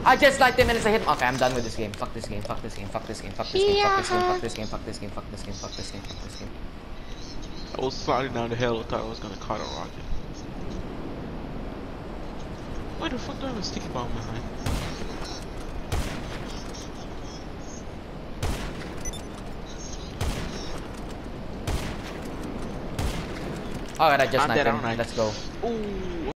I just like 10 minutes I hit him. Okay, I'm done with this game. Fuck this game. Fuck this game. Fuck this game. Fuck this game. Fuck this game. Fuck this game. Fuck this game. Fuck this game. Fuck this game. Fuck this game. I was sliding down the hill. I thought I was gonna caught a rocket. Why the fuck do I have a sticky bomb behind? Alright, I just sniped him. Alright. Let's go. Ooh.